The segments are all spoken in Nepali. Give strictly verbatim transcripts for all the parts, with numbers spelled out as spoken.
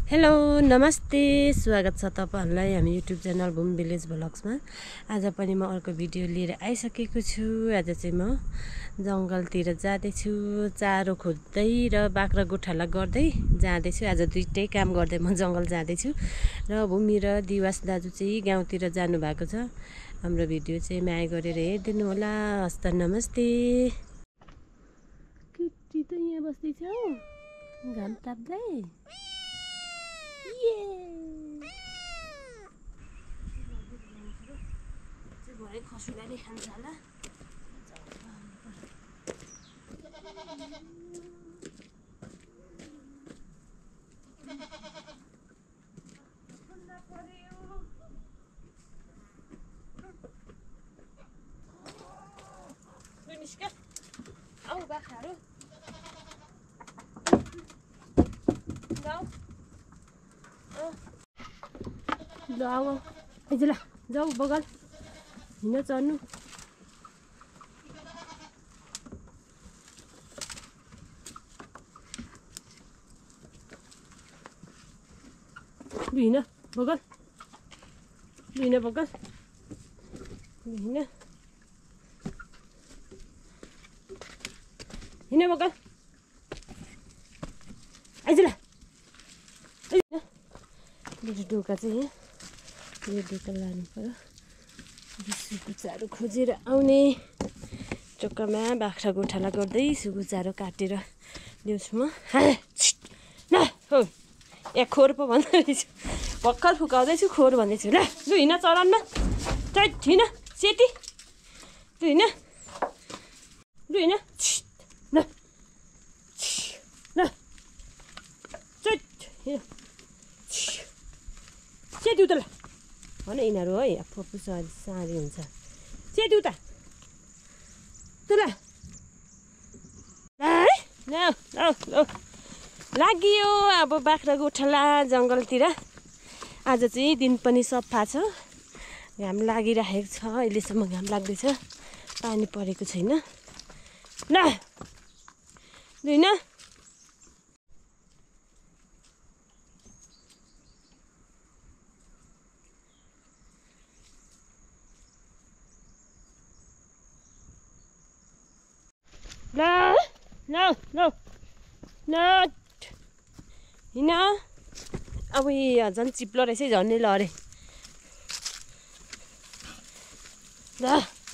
हेलो नमस्ते स्वागत छ तपाईहरुलाई हामी युट्युब च्यानल भूमि भिलेज भ्लग्समा। आज पनि म अर्को भिडियो लिएर आइसकेको छु। आज चाहिँ म जंगलतिर जाँदै छु, चारो खोज्दै र बाख्रा गोठाला गर्दै जाँदै छु। आज दुईटै काम गर्दै म जंगल जाँदै छु र भूमि र दिवास दाजु चाहिँ गाउँतिर जानु भएको छ। हाम्रो भिडियो चाहिँ माया गरेर हेर्दिनु होला। हस्त नमस्ते। किटी त यहाँ बस्दै छ हौ, घाम ताप्दै। भरे खसुलाले खान्छ होला। निस्का आऊ बाख्राहरू जाऊ ल आऊ आइज ल जाऊ बगल हिँड चढ्नु। हिँड बगल हिँड बगल हिँड हिँड बगल आइज ल। मेरो डोका चाहिँ यहाँ यो डोका लानु पर्यो। सुगु चारो खोजेर आउने टोकामा बाख्रा गोठाला गर्दै सुगु चारो काटेर ल्याउँछु म। ल हो ए खोर पो भन्दै रहेछु, भर्खर फुकाउँदैछु खोर भन्दैछु। ल लु हिँड चरनमा टाइट हिँड सेती लु हिँड लु हिँड ल ल चट सेती उता ल भन यिनीहरू है पप्पु साँझी हुन्छ। सेती उता त ल लागियो अब बाख्रा गोठाला जङ्गलतिर। आज चाहिँ दिन पनि सफा छ, घाम लागिरहेको छ। अहिलेसम्म घाम लाग्दैछ, पानी परेको छैन। ल होइन ल ल ल ल हिँड। अब यहाँ झन् चिप्लो रहेछ है, झन्डै ल अरे। ल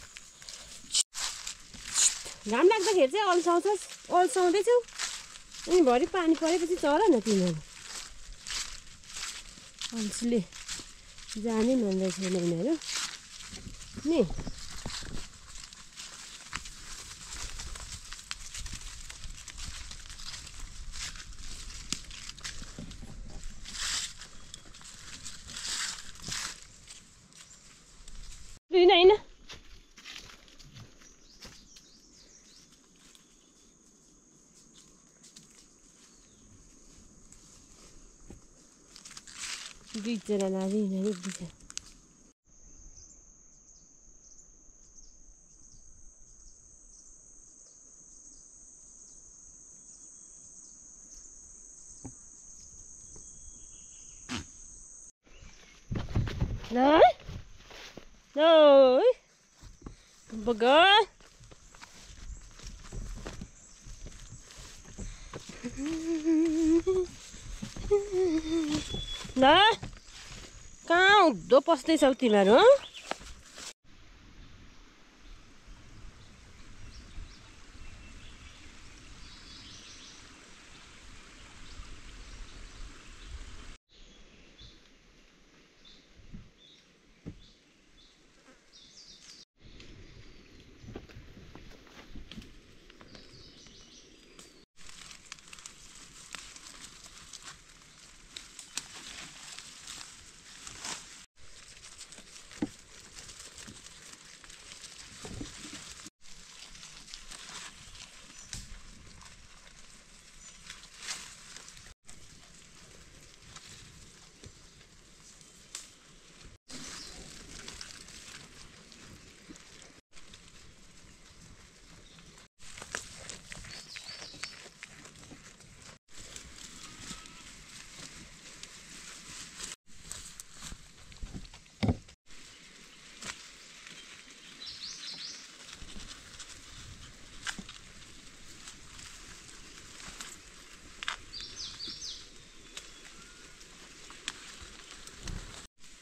घाम लाग्दाखेरि चाहिँ अल्साउँछस् अल्साउँदैछौ, अनि भरि पानी परेपछि चर न तिनीहरू। अल्छीले जानै मान्दै छैन यिनीहरू नि। हिँड हिँड दुईजना नानी यिनीहरू दुईजना ल ल बगल ल कहाँ हुँदो पस्दैछौ तिमीहरू?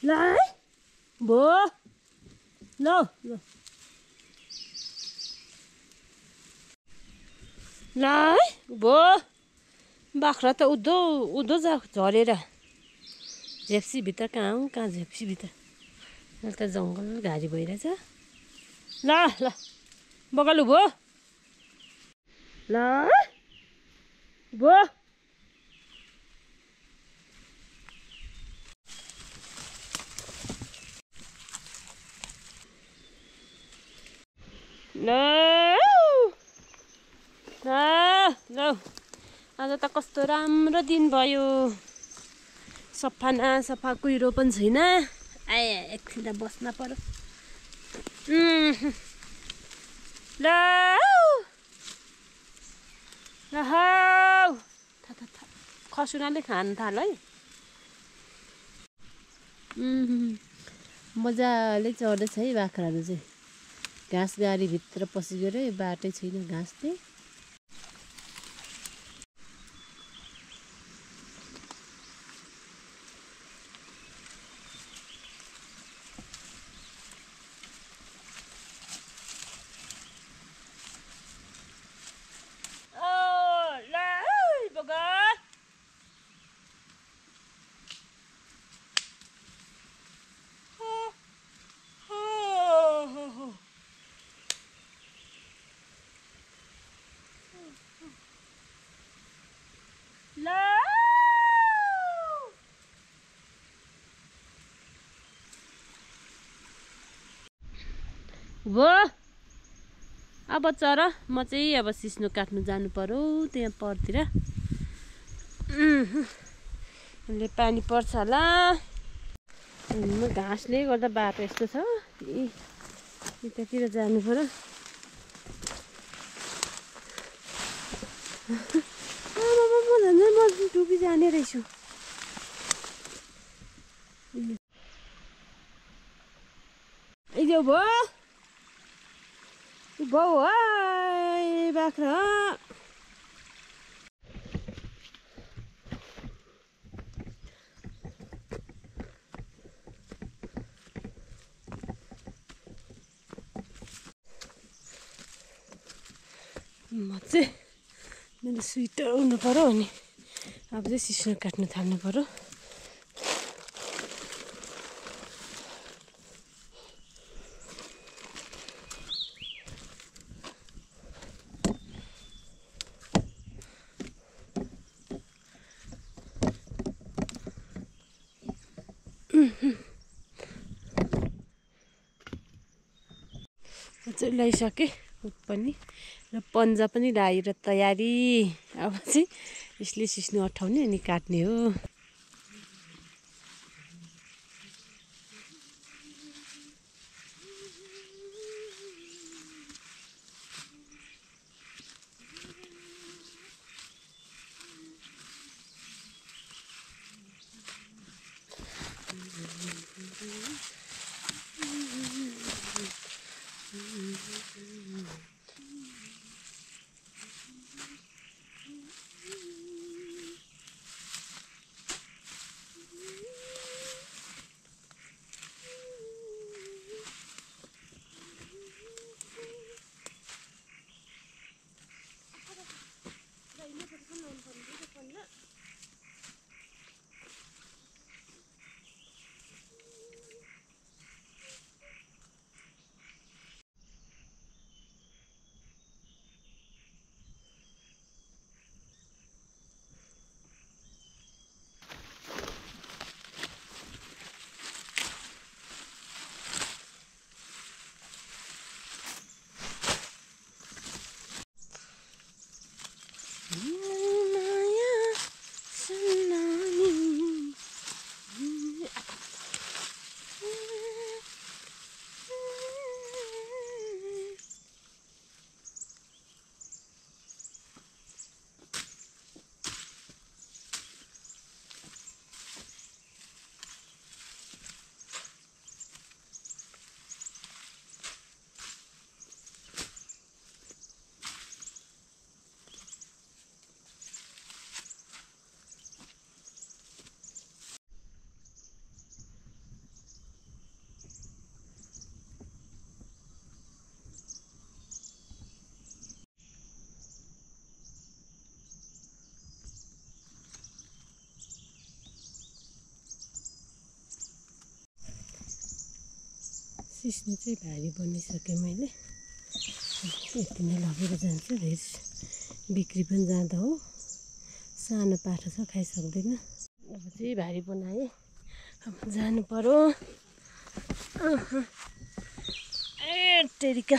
ल है भो ल ल ल है भो बाख्रा त उधो उधो जा झरेर झेप्सीभित्र कहाँ हौ कहाँ झेप्सीभित्र अहिले त जङ्गल घारी भइरहेछ ल ल बगालु भो ल भो ल ल आज त कस्तो राम्रो दिन भयो सफा न सफा कुहिरो पनि छैन आए एकछिन त बस्न पर्यो ल ल हौ था था था खसुनाले खान थाल है मजाले चढ्दैछ है बाख्राहरू चाहिँ घाँस गाडीभित्र पसिगयो रे बाटै छैन घाँस चाहिँ भो अब चर म चाहिँ अब सिस्नो काट्नु जानु पर्यो त्यहाँ परतिर अहिले पानी पर्छ होला घाँसले गर्दा बाटो यस्तो छ यतातिर जानु पर्यो म डुबी जाने रहेछु भो भो है बाख्रा म चाहिँ मेरो स्वेटर उड्नु पर्यो अनि अब चाहिँ सिस्नो काट्नु थाल्नु पर्यो चाहिँ लगाइसकेँ हुक पनि र पन्जा पनि लगाएर तयारी अब चाहिँ यसले सिस्नो अठाउने अनि काट्ने हो सिस्नु चाहिँ भारी बनिसकेँ मैले। यति नै लगेर जान्छु, धेरै बिक्री पनि जाँदा हो। सानो पाठो छ, खाइसक्दैन। अब चाहिँ भारी बनाएँ, अब जानु पर्यो। ए टेरिका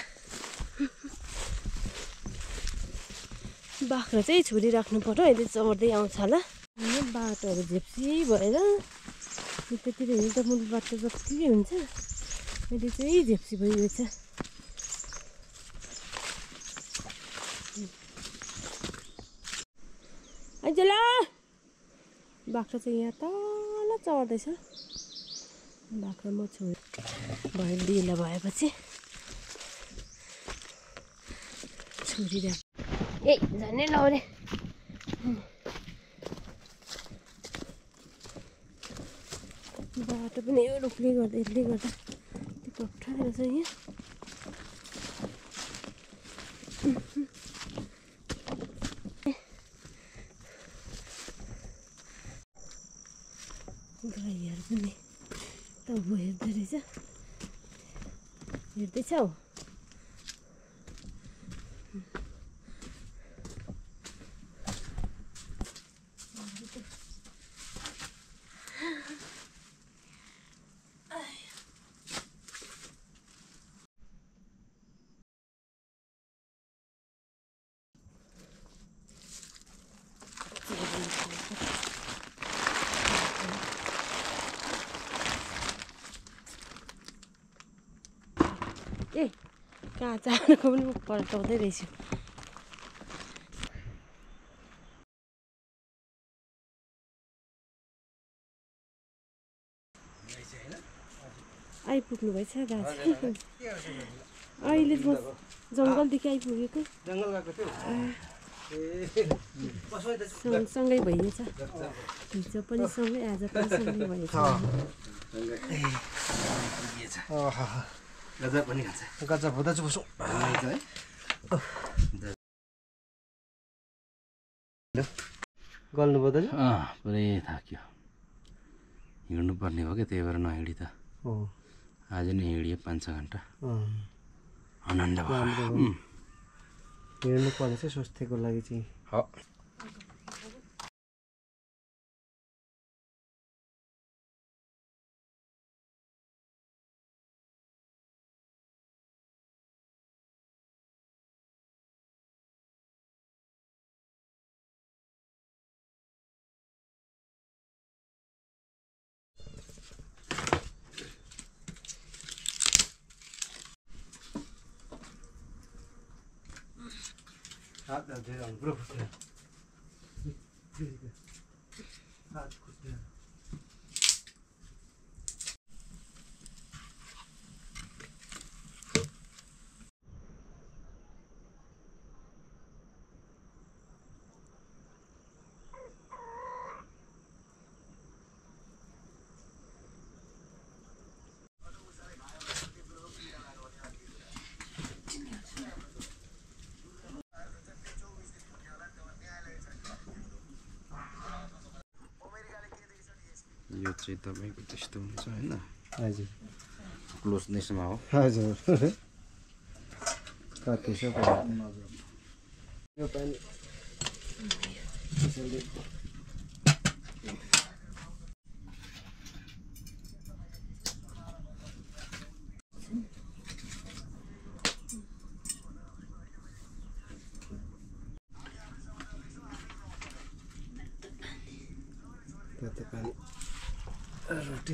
बाख्रा चाहिँ छोडिराख्नु पर्यो, अहिले चढ्दै आउँछ होला। बाटोहरू झेप्सी भएर यतातिर हिँड्दा मूल बाटो जति हुन्छ, अहिले चाहिँ झेप्सी भइरहेछ। आइजला बाख्रा चाहिँ यहाँ तल चढ्दैछ। बाख्रा म छोड भयो, ढिलो भएपछि छोडिराख। ए झन्नै लौरे बाटो पनि यो रुखले गर्दा यसले गर्दा त्यो कप्ठाएर छ यहाँ। गाईहरू पनि तब हेर्दो रहेछ, हेर्दैछौ? ए कहाँ जानुको पनि म पल्टाउँदै रहेछु। आइपुग्नु भएछ दाजु? अहिले म जङ्गलदेखि आइपुगेको। सँगसँगै भइएछ, हिजो पनि सँगै, आज पनि सँगै भएछ। गजब पनि खान्छ, गजब हुँदा चाहिँ बसौँ है। गल्नुभयो दाजु? अँ पुरै थाक्यो, हिँड्नु पर्ने हो क्या, त्यही भएर नहिँडी त। आज नै हिँडियो पाँच छ घन्टा, आनन्द भयो। हिँड्नु पर्ने चाहिँ स्वास्थ्यको लागि चाहिँ हो। हात हाल्दै हाम्रो खुट्टा हात खुट्टा यो चाहिँ तपाईँको त्यस्तो हुन्छ होइन? हजुर, क्लोजनेसमा हो। हजुर कति छ यो पानी तातो पानी रोटी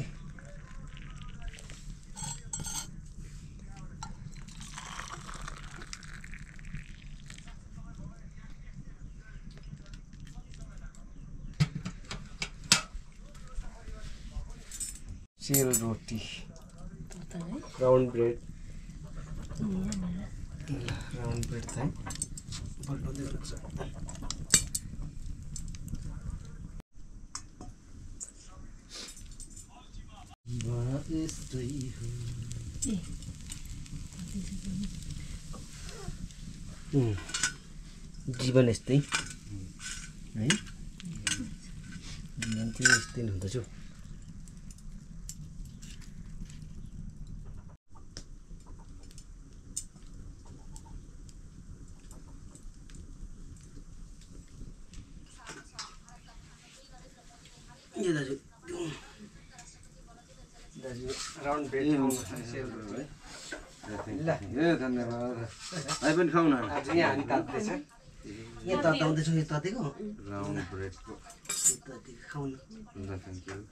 सेल रोटी राउन्ड ब्रेड राउन्ड ब्रेड चाहिँ पल्टाउँदै गर्छ। जीवन यस्तै है, जीवन चाहिँ यस्तै हुँदछ। दाजु दाजु राउन्ड ब्रेड ल ए धन्यवाद भाइ पनि खाउँ न आज यहाँ हामी तात्दैछ यहाँ तताउँदैछौँ यो ततेको राउन्ड ब्रेडको ततेको खाउँ न ल थ्याङ्क यू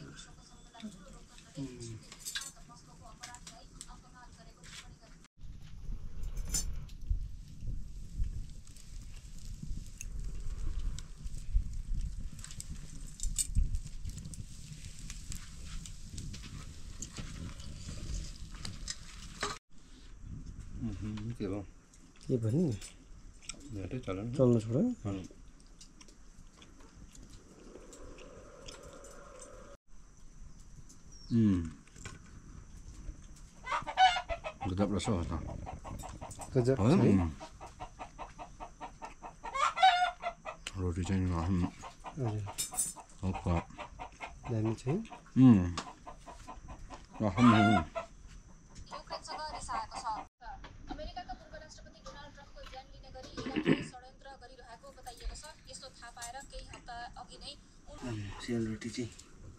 के भयो के भन्नु भेटै चल्नु चल्नु छोड्यो उम् गजब रहेछ हो त गजब हो रोटी चाहिँ हजुर ओके दामी छ उम् अहम अमेरिकाका पूर्व राष्ट्रपति डोनाल्ड ट्रम्पको ज्यान लिने गरी इराकले षड्यन्त्र गरिरहेको बताइएको छ। यस्तो थाहा पाएर केही हप्ता अघि नै सेलरोटी चाहिँ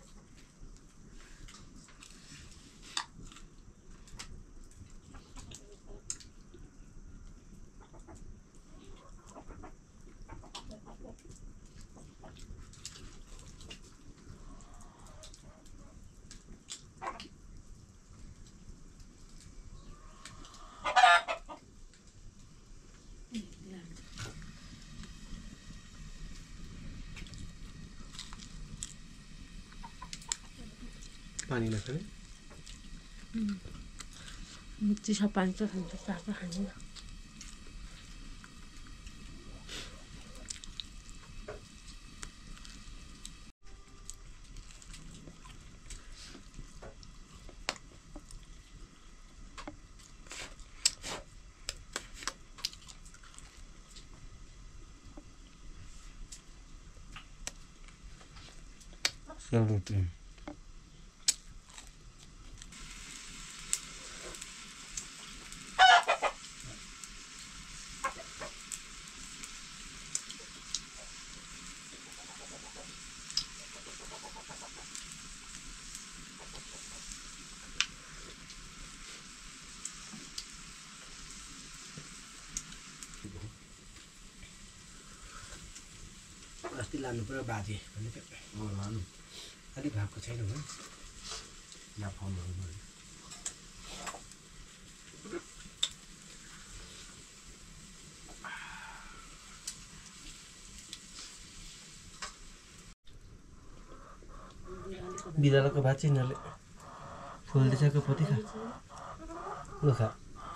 पानी नखाने चिसो पानी चाहिँ खान्छ तातो खाँदैन सेलरोटी अस्ति लानु पर्यो बाजे भनेको लानु अलिक भएको छैन हो नफाउनु पर्यो बिरालोको भात चाहिँ यिनीहरूले फुल्दैछको पोती खा लु खा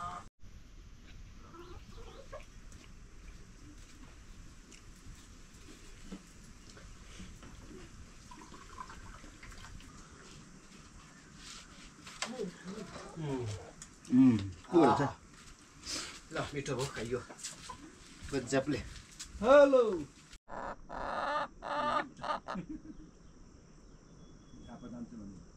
ल मिठो भयो खाइयो गजबले हेलो जान्छ भने